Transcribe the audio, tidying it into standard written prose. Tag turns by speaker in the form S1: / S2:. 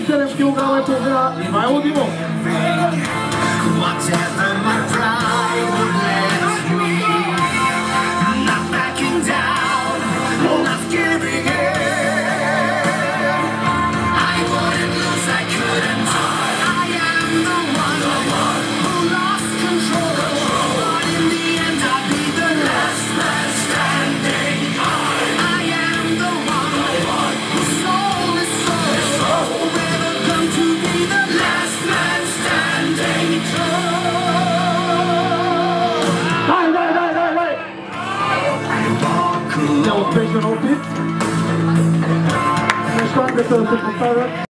S1: înțeleg că eu vreau mai povea, mai aud din nou.
S2: Whatever my pride would let me, not backing down, not giving in. I wouldn't lose, I couldn't hide. I am the one who lost control, but in the end I'll be the last man standing. I am the one whose soul is sold, forever come to be the last man standing.
S1: Ne oprești un pic? Mișcam de să se